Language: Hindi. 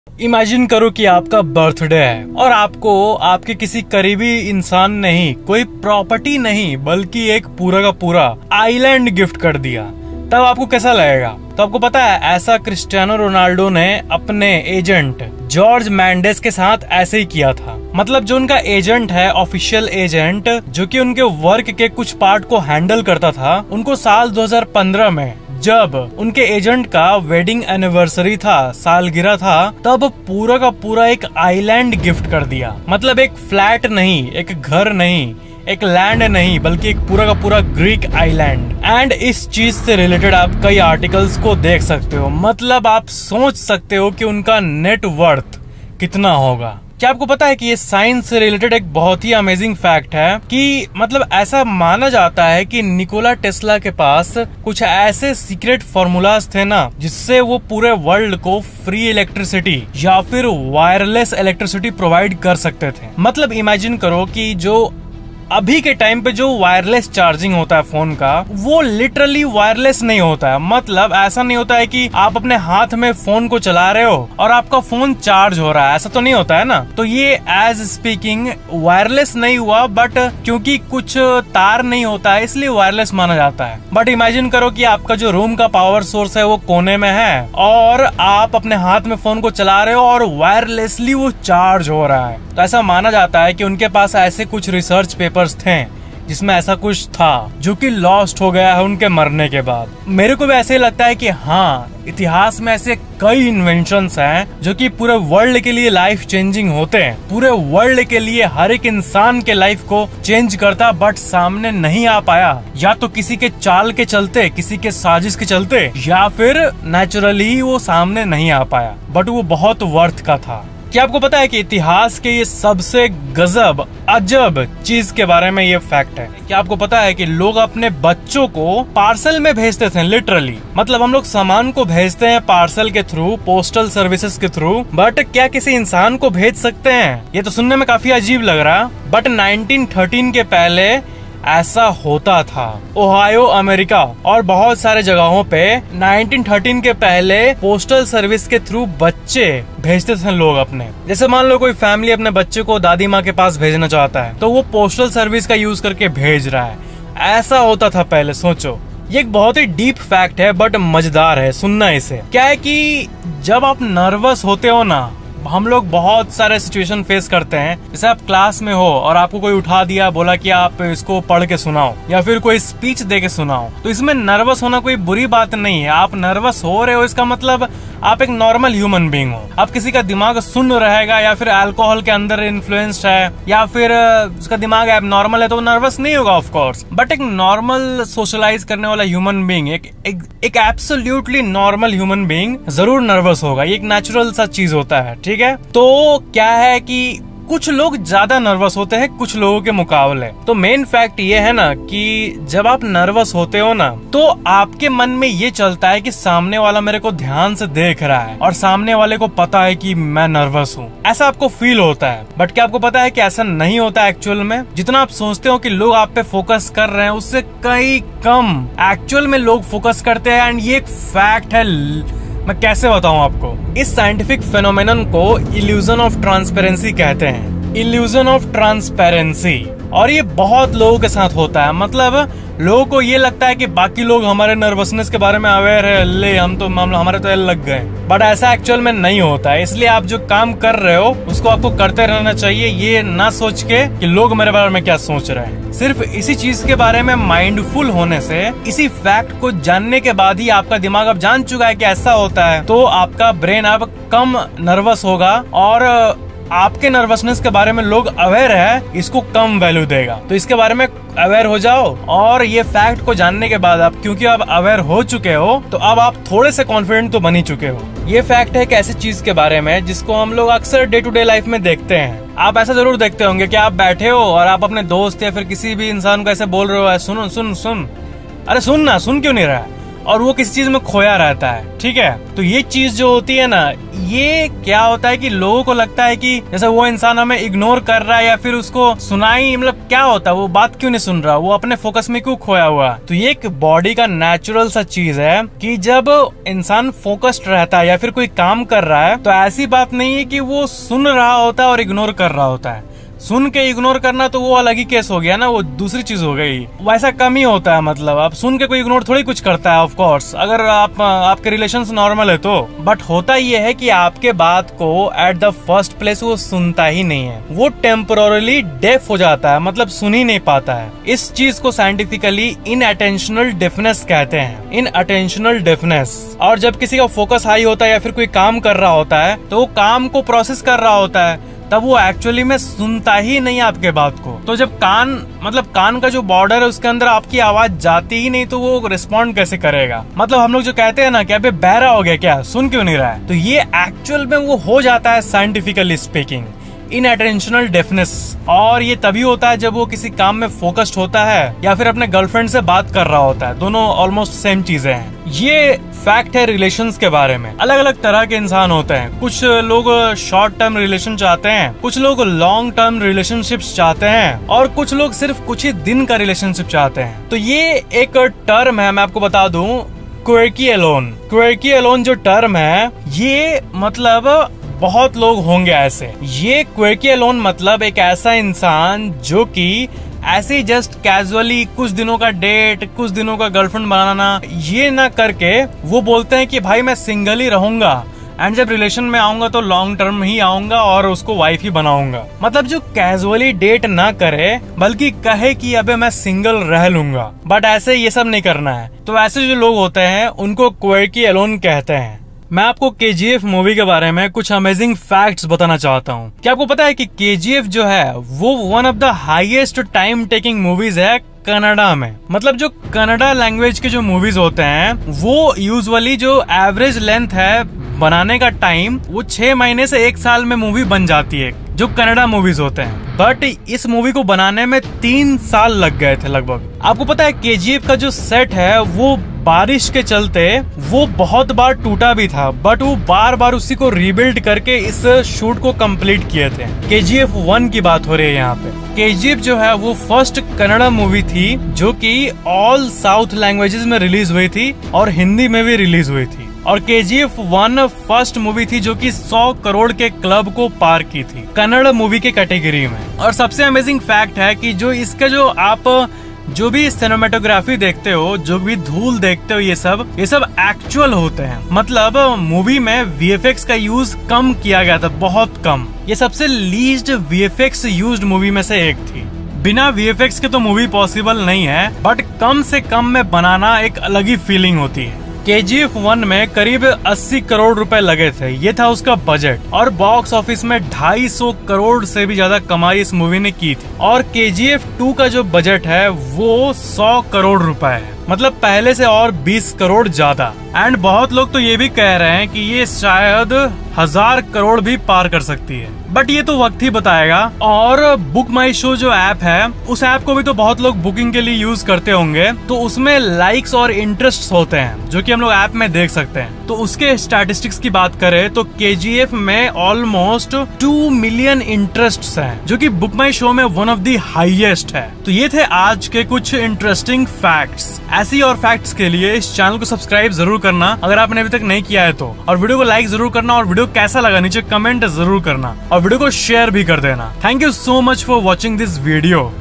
इमेजिन करो कि आपका बर्थडे है और आपको आपके किसी करीबी इंसान ने ही कोई प्रॉपर्टी नहीं बल्कि एक पूरा का पूरा आइलैंड गिफ्ट कर दिया, तब आपको कैसा लगेगा? तो आपको पता है ऐसा क्रिस्टियानो रोनाल्डो ने अपने एजेंट जॉर्ज मैंडेस के साथ ऐसे ही किया था। मतलब जो उनका एजेंट है, ऑफिशियल एजेंट, जो कि उनके वर्क के कुछ पार्ट को हैंडल करता था, उनको साल 2015 में जब उनके एजेंट का वेडिंग एनिवर्सरी था, सालगिरह था, तब पूरा का पूरा एक आइलैंड गिफ्ट कर दिया। मतलब एक फ्लैट नहीं, एक घर नहीं, एक लैंड नहीं, बल्कि एक पूरा का पूरा ग्रीक आइलैंड। एंड इस चीज से रिलेटेड आप कई आर्टिकल्स को देख सकते हो। मतलब आप सोच सकते हो कि उनका नेट वर्थ कितना होगा। क्या आपको पता है कि ये साइंस से रिलेटेड एक बहुत ही अमेजिंग फैक्ट है कि मतलब ऐसा माना जाता है कि निकोला टेस्ला के पास कुछ ऐसे सीक्रेट फॉर्मूलाज थे ना, जिससे वो पूरे वर्ल्ड को फ्री इलेक्ट्रिसिटी या फिर वायरलेस इलेक्ट्रिसिटी प्रोवाइड कर सकते थे। मतलब इमेजिन करो कि जो अभी के टाइम पे जो वायरलेस चार्जिंग होता है फोन का, वो लिटरली वायरलेस नहीं होता है। मतलब ऐसा नहीं होता है कि आप अपने हाथ में फोन को चला रहे हो और आपका फोन चार्ज हो रहा है, ऐसा तो नहीं होता है ना। तो ये एज स्पीकिंग वायरलेस नहीं हुआ, बट क्योंकि कुछ तार नहीं होता है इसलिए वायरलेस माना जाता है। बट इमेजिन करो कि आपका जो रूम का पावर सोर्स है वो कोने में है और आप अपने हाथ में फोन को चला रहे हो और वायरलेसली वो चार्ज हो रहा है। तो ऐसा माना जाता है कि उनके पास ऐसे कुछ रिसर्च पेपर्स थे जिसमें ऐसा कुछ था जो कि लॉस्ट हो गया है उनके मरने के बाद। मेरे को भी ऐसे ही लगता है कि हाँ, इतिहास में ऐसे कई इन्वेंशंस हैं जो कि पूरे वर्ल्ड के लिए लाइफ चेंजिंग होते हैं, पूरे वर्ल्ड के लिए हर एक इंसान के लाइफ को चेंज करता, बट सामने नहीं आ पाया। या तो किसी के चाल के चलते, किसी के साजिश के चलते, या फिर नेचुरली वो सामने नहीं आ पाया, बट वो बहुत वर्थ का था। क्या आपको पता है कि इतिहास के ये सबसे गजब अजब चीज के बारे में ये फैक्ट है? क्या आपको पता है कि लोग अपने बच्चों को पार्सल में भेजते थे लिटरली। मतलब हम लोग सामान को भेजते हैं पार्सल के थ्रू, पोस्टल सर्विसेज के थ्रू, बट क्या किसी इंसान को भेज सकते हैं? ये तो सुनने में काफी अजीब लग रहा, बट 1913 के पहले ऐसा होता था। ओहायो अमेरिका और बहुत सारे जगहों पे 1913 के पहले पोस्टल सर्विस के थ्रू बच्चे भेजते थे लोग अपने। जैसे मान लो कोई फैमिली अपने बच्चे को दादी माँ के पास भेजना चाहता है तो वो पोस्टल सर्विस का यूज करके भेज रहा है। ऐसा होता था पहले, सोचो। ये एक बहुत ही डीप फैक्ट है बट मजेदार है, सुनना इसे। क्या है कि जब आप नर्वस होते हो ना, हम लोग बहुत सारे सिचुएशन फेस करते हैं। जैसे आप क्लास में हो और आपको कोई उठा दिया, बोला कि आप इसको पढ़ के सुनाओ या फिर कोई स्पीच दे के सुनाओ, तो इसमें नर्वस होना कोई बुरी बात नहीं है। आप नर्वस हो रहे हो, इसका मतलब आप एक नॉर्मल ह्यूमन बीइंग हो। अब किसी का दिमाग सुन्न रहेगा या फिर अल्कोहल के अंदर इन्फ्लुएंस्ड है या फिर उसका दिमाग एबनॉर्मल है तो नर्वस नहीं होगा ऑफ कोर्स। बट एक नॉर्मल सोशलाइज करने वाला ह्यूमन बीइंग, एक एब्सोल्युटली नॉर्मल ह्यूमन बीइंग जरूर नर्वस होगा। ये एक नेचुरल सा चीज होता है, ठीक है। तो क्या है कि कुछ लोग ज्यादा नर्वस होते हैं कुछ लोगों के मुकाबले। तो मेन फैक्ट ये है ना कि जब आप नर्वस होते हो ना, तो आपके मन में ये चलता है कि सामने वाला मेरे को ध्यान से देख रहा है और सामने वाले को पता है कि मैं नर्वस हूँ, ऐसा आपको फील होता है। बट क्या आपको पता है कि ऐसा नहीं होता एक्चुअल में? जितना आप सोचते हो कि लोग आप पे फोकस कर रहे हैं, उससे कई कम एक्चुअल में लोग फोकस करते हैं। एंड ये एक फैक्ट है, मैं कैसे बताऊं आपको। इस साइंटिफिक फेनोमेनन को इल्यूजन ऑफ ट्रांसपेरेंसी कहते हैं, इल्यूजन ऑफ ट्रांसपेरेंसी। और ये बहुत लोगों के साथ होता है। मतलब लोगों को ये लगता है कि बाकी लोग हमारे नर्वसनेस के बारे में अवेयर है, ले हम तो हमारे तो लग गए, बट ऐसा एक्चुअल में नहीं होता है। इसलिए आप जो काम कर रहे हो उसको आपको करते रहना चाहिए, ये ना सोच के कि लोग मेरे बारे में क्या सोच रहे हैं। सिर्फ इसी चीज के बारे में माइंडफुल होने से, इसी फैक्ट को जानने के बाद ही आपका दिमाग अब जान चुका है कि ऐसा होता है, तो आपका ब्रेन अब कम नर्वस होगा और आपके नर्वसनेस के बारे में लोग अवेयर है, इसको कम वैल्यू देगा। तो इसके बारे में अवेयर हो जाओ। और ये फैक्ट को जानने के बाद आप, क्योंकि अब अवेयर हो चुके हो, तो अब आप थोड़े से कॉन्फिडेंट तो बन ही चुके हो। ये फैक्ट है एक ऐसी चीज के बारे में जिसको हम लोग अक्सर डे टू डे लाइफ में देखते हैं। आप ऐसा जरूर देखते होंगे कि आप बैठे हो और आप अपने दोस्त या फिर किसी भी इंसान को ऐसे बोल रहे हो, सुन सुन सुन, अरे सुन ना, सुन क्यों नहीं रहा है? और वो किसी चीज में खोया रहता है, ठीक है। तो ये चीज जो होती है ना, ये क्या होता है कि लोगों को लगता है कि जैसे वो इंसान हमें इग्नोर कर रहा है या फिर उसको सुनाई, मतलब क्या होता है, वो बात क्यों नहीं सुन रहा, वो अपने फोकस में क्यों खोया हुआ। तो ये एक बॉडी का नेचुरल सा चीज है कि जब इंसान फोकस्ड रहता है या फिर कोई काम कर रहा है तो ऐसी बात नहीं है कि वो सुन रहा होता है और इग्नोर कर रहा होता है। सुन के इग्नोर करना तो वो अलग ही केस हो गया ना, वो दूसरी चीज हो गई। वैसा कम ही होता है, मतलब आप सुन के कोई इग्नोर थोड़ी कुछ करता है, ऑफ कोर्स, अगर आपके रिलेशंस नॉर्मल है तो। बट होता ये है कि आपके बात को एट द फर्स्ट प्लेस वो सुनता ही नहीं है, वो टेम्पोरली डेफ हो जाता है, मतलब सुन ही नहीं पाता है। इस चीज को साइंटिफिकली इनअटेंशनल डेफनेस कहते हैं, इनअटेंशनल डेफनेस। और जब किसी का फोकस हाई होता है या फिर कोई काम कर रहा होता है तो वो काम को प्रोसेस कर रहा होता है, तब वो एक्चुअली में सुनता ही नहीं आपके बात को। तो जब कान का जो बॉर्डर है उसके अंदर आपकी आवाज जाती ही नहीं तो वो रिस्पॉन्ड कैसे करेगा। मतलब हम लोग जो कहते हैं ना कि अबे बहरा हो गया क्या, सुन क्यों नहीं रहा है, तो ये एक्चुअल में वो हो जाता है साइंटिफिकली स्पीकिंग, इनअटेंशनल डेफनेस। और ये तभी होता है जब वो किसी काम में फोकस्ड होता है या फिर अपने गर्लफ्रेंड से बात कर रहा होता है, दोनों ऑलमोस्ट सेम चीजें हैं। ये फैक्ट है रिलेशंस के बारे में। अलग अलग तरह के इंसान होते हैं, कुछ लोग शॉर्ट टर्म रिलेशन चाहते हैं, कुछ लोग लॉन्ग टर्म रिलेशनशिप्स चाहते हैं और कुछ लोग सिर्फ कुछ ही दिन का रिलेशनशिप चाहते हैं। तो ये एक टर्म है, मैं आपको बता दूं, क्वर्की एलोन। क्वर्की एलोन जो टर्म है, ये मतलब बहुत लोग होंगे ऐसे। ये क्वर्की एलोन मतलब एक ऐसा इंसान जो कि ऐसे जस्ट कैजुअली कुछ दिनों का डेट, कुछ दिनों का गर्लफ्रेंड बनाना, ये ना करके वो बोलते हैं कि भाई मैं सिंगल ही रहूंगा एंड जब रिलेशन में आऊंगा तो लॉन्ग टर्म ही आऊंगा और उसको वाइफ ही बनाऊंगा। मतलब जो कैजुअली डेट ना करे बल्कि कहे कि अबे मैं सिंगल रह लूंगा, बट ऐसे ये सब नहीं करना है। तो ऐसे जो लोग होते हैं उनको क्वर्की एलोन कहते हैं। मैं आपको KGF मूवी के बारे में कुछ अमेजिंग फैक्ट्स बताना चाहता हूँ। क्या आपको पता है कि KGF जो है वो one of the highest time taking movies है कनाडा में। मतलब जो कनाडा लैंग्वेज के जो मूवीज होते हैं वो यूजुअली जो एवरेज लेंथ है बनाने का टाइम, वो 6 महीने से 1 साल में मूवी बन जाती है, जो कनाडा मूवीज होते हैं। बट इस मूवी को बनाने में 3 साल लग गए थे लगभग। आपको पता है KGF का जो सेट है वो बारिश के चलते वो बहुत बार टूटा भी था, बट वो बार बार उसी को रीबिल्ड करके इस शूट को कंप्लीट किए थे। KGF 1 की बात हो रही है यहाँ पे। KGF जो है वो फर्स्ट कन्नड़ा मूवी थी जो कि ऑल साउथ लैंग्वेजेस में रिलीज हुई थी और हिंदी में भी रिलीज हुई थी। और KGF 1 फर्स्ट मूवी थी जो कि 100 करोड़ के क्लब को पार की थी कन्नड़ मूवी के कैटेगरी में। और सबसे अमेजिंग फैक्ट है कि जो इसका जो आप जो भी सिनेमेटोग्राफी देखते हो, जो भी धूल देखते हो, ये सब एक्चुअल होते हैं। मतलब मूवी में VFX का यूज कम किया गया था, बहुत कम। ये सबसे लीस्ट VFX यूज्ड मूवी में से एक थी। बिना VFX के तो मूवी पॉसिबल नहीं है, बट कम से कम में बनाना एक अलग ही फीलिंग होती है। KGF 1 में करीब 80 करोड़ रुपए लगे थे, ये था उसका बजट। और बॉक्स ऑफिस में 250 करोड़ से भी ज्यादा कमाई इस मूवी ने की थी। और KGF 2 का जो बजट है वो 100 करोड़ रुपए है, मतलब पहले से और 20 करोड़ ज्यादा। एंड बहुत लोग तो ये भी कह रहे हैं कि ये शायद 1000 करोड़ भी पार कर सकती है, बट ये तो वक्त ही बताएगा। और बुक माई शो जो ऐप है, उस ऐप को भी तो बहुत लोग बुकिंग के लिए यूज करते होंगे, तो उसमें लाइक्स और इंटरेस्ट होते हैं जो कि हम लोग ऐप में देख सकते हैं। तो उसके स्टैटिस्टिक्स की बात करें तो KGF में ऑलमोस्ट 2 मिलियन इंटरेस्ट हैं, जो कि बुक माई शो में वन ऑफ द हाईएस्ट है। तो ये थे आज के कुछ इंटरेस्टिंग फैक्ट्स। ऐसी और फैक्ट्स के लिए इस चैनल को सब्सक्राइब जरूर करना अगर आपने अभी तक नहीं किया है तो, और वीडियो को लाइक जरूर करना, और वीडियो कैसा लगा नीचे कमेंट जरूर करना, और वीडियो को शेयर भी कर देना। Thank you so much for watching this video.